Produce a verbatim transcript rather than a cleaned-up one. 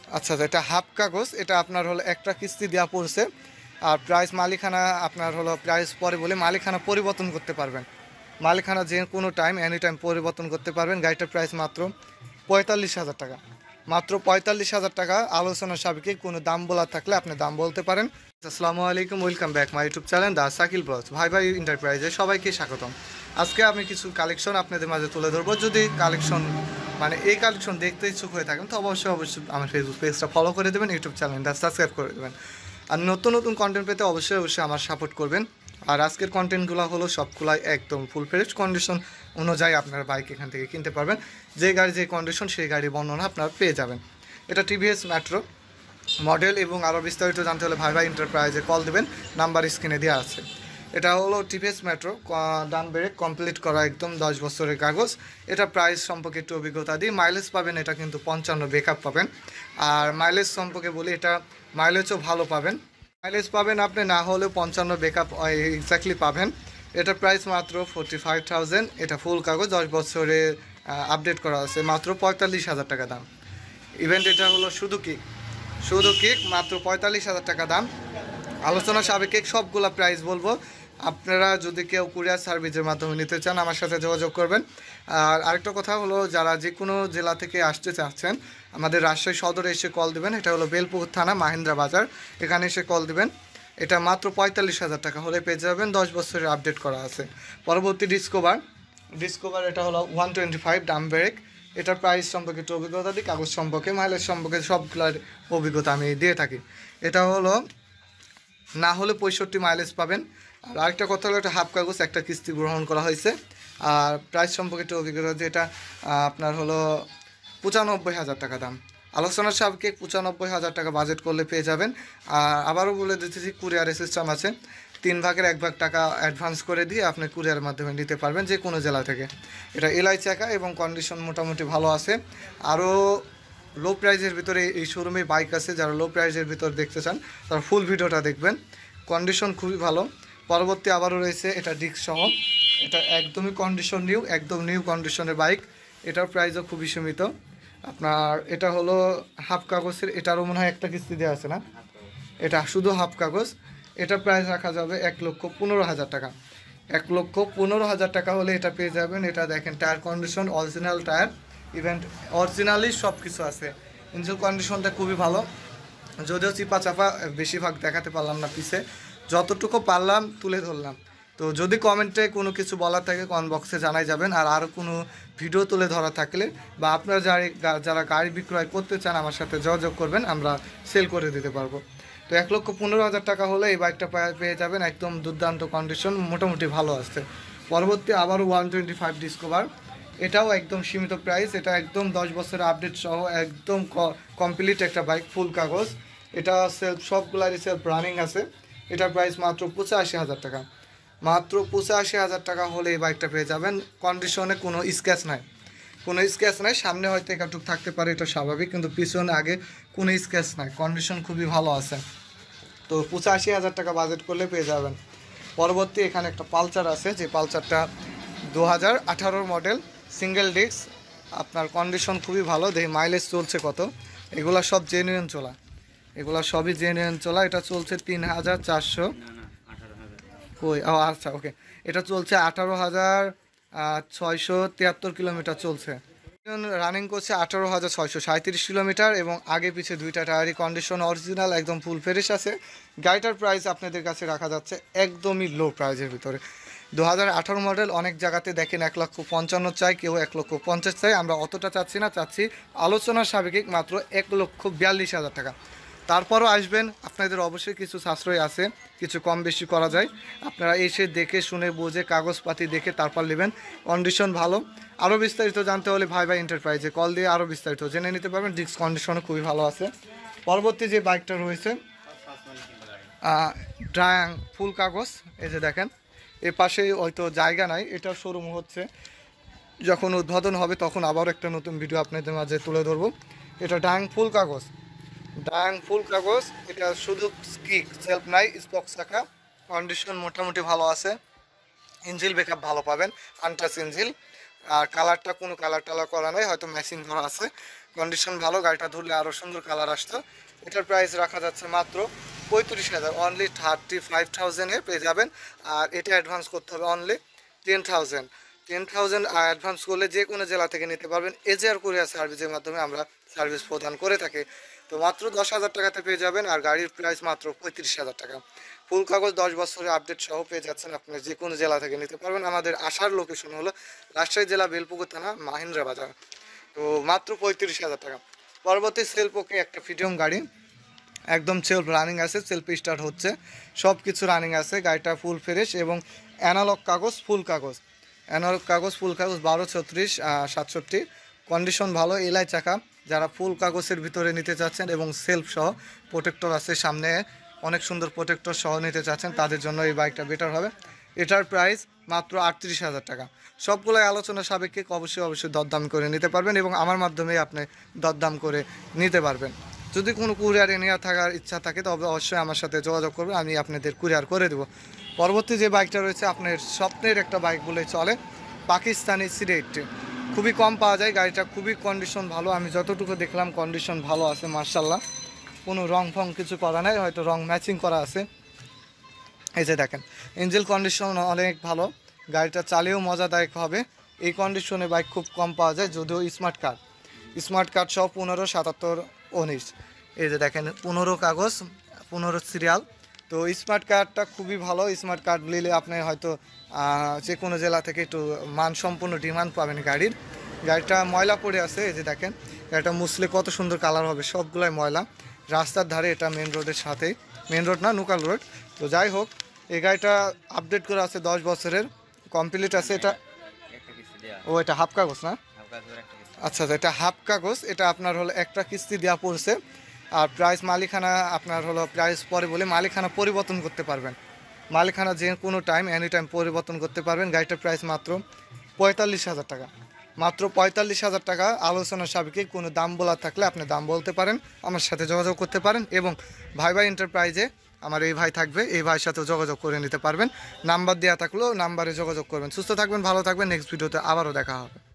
আচ্ছা আচ্ছা, এটা হাফ কাগজ, এটা আপনার হলো একটা কিস্তি দেওয়া পড়ছে। আর প্রাইস মালিকানা আপনার হলো প্রাইস পরে বলে মালিকানা পরিবর্তন করতে পারবেন। মালিকানা যে কোনো টাইম এনি টাইম পরিবর্তন করতে পারবেন। গাড়িটার প্রাইস মাত্র পঁয়তাল্লিশ হাজার টাকা, মাত্র পঁয়তাল্লিশ হাজার টাকা। আলোচনা সাপেক্ষে কোনো দাম বলার থাকলে আপনি দাম বলতে পারেন। আসসালামু আলাইকুম, welcome back my YouTube channel the Shakil blogs. ভাই ভাই এন্টারপ্রাইজে সবাইকে স্বাগতম। আজকে আমি কিছু কালেকশন আপনাদের মাঝে তুলে ধরবো। যদি কালেকশন মানে এই কালেকশন দেখতে ইচ্ছুক হয়ে থাকেন তো অবশ্যই অবশ্যই আমার ফেসবুক পেজটা ফলো করে দেবেন, ইউটিউব চ্যানেলটা সাবস্ক্রাইব করে দেবেন। আর নতুন নতুন কন্টেন্ট পেতে অবশ্যই অবশ্যই আমার সাপোর্ট করবেন। আর আজকের কন্টেন্টগুলো হলো সবগুলাই একদম ফুল ফ্রেশ কন্ডিশন অনুযায়ী আপনার বাইক এখান থেকে কিনতে পারবেন। যে গাড়ি যে কন্ডিশন সেই গাড়ির বর্ণনা আপনারা পেয়ে যাবেন। এটা টিভিএস মেট্রো মডেল, এবং আরও বিস্তারিত জানতে হলে ভাই ভাই এন্টারপ্রাইজে কল দেবেন, নাম্বার স্ক্রিনে দেওয়া আছে। এটা হলো টিভিএস মেট্রো, ডান ব্রেক কমপ্লিট করা, একদম দশ বছরের কাগজ। এটা প্রাইস সম্পর্কে একটু অভিজ্ঞতা দিই। মাইলেজ পাবেন এটা কিন্তু পঞ্চান্ন ব্যাকআপ পাবেন। আর মাইলেজ সম্পর্কে বলি, এটা মাইলেজও ভালো পাবেন। মাইলেজ পাবেন আপনি না হলেও পঞ্চান্ন ব্যাকআপ এক্স্যাক্টলি পাবেন। এটা প্রাইস মাত্র ফোরটি ফাইভ থাউজেন্ড। এটা ফুল কাগজ, দশ বছরে আপডেট করা আছে, মাত্র পঁয়তাল্লিশ হাজার টাকা দাম। ইভেন্ট এটা হলো শুধু কেক, শুধু কেক মাত্র পঁয়তাল্লিশ হাজার টাকা দাম। আলোচনা সাপেক্ষে সবগুলা প্রাইস বলবো। আপনারা যদি কেউ কুরিয়ার সার্ভিসের মাধ্যমে নিতে চান আমার সাথে যোগাযোগ করবেন। আর আরেকটা কথা হলো, যারা যে কোনো জেলা থেকে আসতে চাচ্ছেন আমাদের রাজশাহী সদরে এসে কল দিবেন। এটা হলো বেলপুকুর থানা, মাহিন্দ্রা বাজার, এখানে এসে কল দিবেন। এটা মাত্র পঁয়তাল্লিশ হাজার টাকা হলে পেয়ে যাবেন, দশ বছরের আপডেট করা আছে। পরবর্তী ডিসকভার, ডিসকভার এটা হলো one twenty five drum brake. এটার প্রাইস সম্পর্কে একটু অভিজ্ঞতা দিই, কাগজ সম্পর্কে মাইলেজ সম্পর্কে সবগুলোর অভিজ্ঞতা আমি দিয়ে থাকি। এটা হলো না হলে পঁয়ষট্টি মাইলেজ পাবেন। আর আরেকটা কথা হলো, এটা হাফ কাগজ, একটা কিস্তি গ্রহণ করা হয়েছে। আর প্রাইস সম্পর্কে একটু অভিজ্ঞতা দিয়ে, এটা আপনার হলো পঁচানব্বই হাজার টাকা দাম। আলোচনার সাপেক্ষে পঁচানব্বই হাজার টাকা বাজেট করলে পেয়ে যাবেন। আর আবারও বলে দিতেছি, কুরিয়ারের সিস্টেম আছে, তিন ভাগের এক ভাগ টাকা অ্যাডভান্স করে দিয়ে আপনি কুরিয়ারের মাধ্যমে নিতে পারবেন যে কোনো জেলা থেকে। এটা এলআই চাকা এবং কন্ডিশন মোটামুটি ভালো আছে। আরও লো প্রাইজের ভিতরে এই শোরুমে বাইক আছে, যারা লো প্রাইজের ভিতর দেখতে চান তারা ফুল ভিডিওটা দেখবেন। কন্ডিশন খুবই ভালো। পরবর্তী আবারও রয়েছে এটা ডিস্ক সহ, এটা একদমই কন্ডিশন নিউ, একদম নিউ কন্ডিশনের বাইক। এটার প্রাইসও খুবই সীমিত। আপনার এটা হলো হাফ কাগজের, এটারও মনে হয় একটা কিস্তি দেওয়া আছে না, এটা শুধু হাফ কাগজ। এটার প্রাইস রাখা যাবে এক লক্ষ পনেরো হাজার টাকা। এক লক্ষ পনেরো হাজার টাকা হলে এটা পেয়ে যাবেন। এটা দেখেন tyre condition original tyre, event originally সব কিছু আছে। ইঞ্জিন কন্ডিশনটা খুবই ভালো, যদিও চিপা চাপা বেশিরভাগ দেখাতে পারলাম না, পিছে যতটুকু পারলাম তুলে ধরলাম। তো যদি কমেন্টে কোনো কিছু বলার থাকে কমেন্ট বক্সে জানাই যাবেন। আর আরও কোনো ভিডিও তুলে ধরা থাকলে বা আপনারা যারা যারা গাড়ি বিক্রয় করতে চান আমার সাথে যোগাযোগ করবেন, আমরা সেল করে দিতে পারবো। তো এক লক্ষ পনেরো হাজার টাকা হলে এই বাইকটা পেয়ে যাবেন, একদম দুর্দান্ত কন্ডিশন, মোটামুটি ভালো আসছে। পরবর্তী আবারও ওয়ান টোয়েন্টি ফাইভ ডিসকভার, এটাও একদম সীমিত প্রাইস। এটা একদম দশ বছরের আপডেট সহ একদম কমপ্লিট একটা বাইক, ফুল কাগজ। এটা সেলফ সবগুলারই সেলফ রানিং আছে। এটার প্রাইস মাত্র পঁচাশি হাজার টাকা। মাত্র পঁচাশি হাজার টাকা হলে এই বাইকটা পেয়ে যাবেন। কন্ডিশনে কোনো স্ক্র্যাচ নাই, কোনো স্ক্র্যাচ নাই। সামনে হয়তো একটুক থাকতে পারে, এটা স্বাভাবিক, কিন্তু পিছনে আগে কোনো স্ক্র্যাচ নাই, কন্ডিশন খুবই ভালো আছে। তো পঁচাশি হাজার টাকা বাজেট করলে পেয়ে যাবেন। পরবর্তী এখানে একটা পালসার আছে, যে পালসারটা দু হাজার আঠারোর মডেল, সিঙ্গেল ডিস্ক। আপনার কন্ডিশন খুবই ভালো। দেখি মাইলেজ চলছে কত। এগুলা সব জেনুইন চলা, এগুলা সবই জেনুইন চলা। এটা চলছে তিন হাজার চারশো কই ও আচ্ছা ওকে, এটা চলছে আঠারো হাজার ছয়শো তিয়াত্তর কিলোমিটার চলছে। রানিং করছে আঠারো হাজার ছয়শো সাঁত্রিশ কিলোমিটার, এবং আগে পিছে দুইটা টায়ারই কন্ডিশন অরিজিনাল, একদম ফুল ফ্রেশ আছে। গাড়িটার প্রাইস আপনাদের কাছে রাখা যাচ্ছে একদমই লো প্রাইজের ভিতরে। দু হাজার আঠারো মডেল, অনেক জায়গাতে দেখেন এক লক্ষ পঞ্চান্ন চাই, কেউ এক লক্ষ পঞ্চাশ চাই। আমরা অতটা চাচ্ছি না, চাচ্ছি আলোচনার সাপেক্ষে মাত্র এক লক্ষ বিয়াল্লিশ হাজার টাকা। তারপরও আসবেন, আপনাদের অবশ্যই কিছু সাশ্রয় আছে, কিছু কম বেশি করা যায়। আপনারা এসে দেখে শুনে বুঝে কাগজপাতি দেখে তারপর নেবেন, কন্ডিশন ভালো। আরও বিস্তারিত জানতে হলে ভাই ভাই এন্টারপ্রাইজে কল দিয়ে আরও বিস্তারিত জেনে নিতে পারবেন। ডিস্ক কন্ডিশনও খুবই ভালো আছে। পরবর্তী যে বাইকটা রয়েছে ড্রায়াং ফুল কাগজ, এই যে দেখেন এ পাশে হয়তো জায়গা নাই, এটা শোরুম হচ্ছে, যখন উদ্বোধন হবে তখন আবার একটা নতুন ভিডিও আপনাদের মাঝে তুলে ধরবো। এটা ড্রায়াং ফুল কাগজ, ড্রায়াং ফুল কাগজ। এটা শুধু কিক, সেলফ নাই, স্পক্স রাখা, কন্ডিশন মোটামুটি ভালো আছে। ইঞ্জিল ব্যাকআপ ভালো পাবেন, আনটাচ ইঞ্জিল। আর কালারটা কোনো কালার টালার করা নাই, হয়তো ম্যাচিং করা আছে। কন্ডিশন ভালো, গাড়িটা ধরলে আরও সুন্দর কালার আসতো। এটার প্রাইস রাখা যাচ্ছে মাত্র পঁয়ত্রিশ হাজার, অনলি থার্টি ফাইভ থাউজেন্ডে পেয়ে যাবেন। আর এটা অ্যাডভান্স করতে হবে only ten thousand ten thousand advance করলে যে কোনো জেলা থেকে নিতে পারবেন। এজেআর কুরিয়ার সার্ভিসের মাধ্যমে আমরা সার্ভিস প্রদান করে থাকি। তো মাত্র দশ হাজার টাকাতে পেয়ে যাবেন, আর গাড়ির প্রাইস মাত্র পঁয়ত্রিশ হাজার টাকা। ফুল কাগজ দশ বছরের আপডেট সহ পেয়ে যাচ্ছেন, আপনি যে কোনো জেলা থেকে নিতে পারবেন। আমাদের আসার লোকেশন হলো রাজশাহী জেলা বেলপুকুর থানা মাহিন্দ্রা বাজার। তো মাত্র পঁয়ত্রিশ হাজার টাকা। পরবর্তী সেলফ ওকে একটা ফ্রিডম গাড়ি, একদম সেলফ রানিং আছে, সেলফ স্টার্ট হচ্ছে, সব কিছু রানিং আছে। গাড়িটা ফুল ফ্রেশ এবং অ্যানালগ কাগজ, ফুল কাগজ, অ্যানালগ কাগজ ফুল কাগজ বারো ছত্রিশ সাতষট্টি, কন্ডিশন ভালো, এলাই চাকা। যারা ফুল কাগজের ভিতরে নিতে চাচ্ছেন এবং সেলফ সহ প্রোটেক্টর আছে সামনে, অনেক সুন্দর প্রোটেক্টর সহ নিতে চাচ্ছেন, তাদের জন্য এই বাইকটা বেটার হবে। এটার প্রাইস মাত্র আটত্রিশ হাজার টাকা। সবগুলোই আলোচনা সাপেক্ষে অবশ্যই অবশ্যই দরদাম করে নিতে পারবেন এবং আমার মাধ্যমে আপনি দরদাম করে নিতে পারবেন। যদি কোনো কুরিয়ারে নেওয়া থাকার ইচ্ছা থাকে তবে অবশ্যই আমার সাথে যোগাযোগ করবেন, আমি আপনাদের কুরিয়ার করে দেবো। পরবর্তী যে বাইকটা রয়েছে আপনার স্বপ্নের একটা বাইক বলে চলে, পাকিস্তানি সিডি এইটটি, খুবই কম পাওয়া যায়। গাড়িটা খুবই কন্ডিশন ভালো, আমি যতটুকু দেখলাম কন্ডিশন ভালো আছে মার্শাল্লাহ, কোনো রং ফং কিছু করা নাই, হয়তো রং ম্যাচিং করা আছে। এই যে দেখেন ইঞ্জিন কন্ডিশন অনেক ভালো, গাড়িটা চালিয়েও মজাদায়ক হবে। এই কন্ডিশনে বাইক খুব কম পাওয়া যায়, যদিও স্মার্ট কার্ড স্মার্ট কার্ড সহ পনেরো সাতাত্তর উনিশ, এই যে দেখেন পনেরো কাগজ, পনেরো সিরিয়াল। তো স্মার্ট কার্ডটা খুবই ভালো, স্মার্ট কার্ড নিলে আপনি হয়তো যে কোনো জেলা থেকে একটু মানসম্পন্ন ডিমান্ড পাবেন গাড়ির। গাড়িটা ময়লা পড়ে আছে, এই যে দেখেন গাড়িটা মুছলে কত সুন্দর কালার হবে, সবগুলাই ময়লা। রাস্তার ধারে, এটা মেন রোডের সাথেই, মেন রোড না লোকাল রোড। তো যাই হোক, এই গাড়িটা আপডেট করে আছে, দশ বছরের কমপ্লিট আছে। এটা ও এটা হাফ কাগজ না? আচ্ছা, এটা হাফ কাগজ। এটা আপনার হলো একটা কিস্তি দেওয়া পড়ছে, আর প্রাইস মালিকানা আপনার হলো প্রাইস পরে বলে মালিকানা পরিবর্তন করতে পারবেন। মালিকানা যে কোনো টাইম এনি টাইম পরিবর্তন করতে পারবেন। গাড়িটার প্রাইস মাত্র পঁয়তাল্লিশ হাজার টাকা, মাত্র পঁয়তাল্লিশ হাজার টাকা। আলোচনার সাপেক্ষে কোনো দাম বলার থাকলে আপনি দাম বলতে পারেন, আমার সাথে যোগাযোগ করতে পারেন। এবং ভাই ভাই এন্টারপ্রাইজে আমার এই ভাই থাকবে, এই ভাইয়ের সাথেও যোগাযোগ করে নিতে পারবেন। নাম্বার দেওয়া থাকলেও নাম্বারে যোগাযোগ করবেন। সুস্থ থাকবেন, ভালো থাকবেন। নেক্সট ভিডিওতে আবারও দেখা হবে।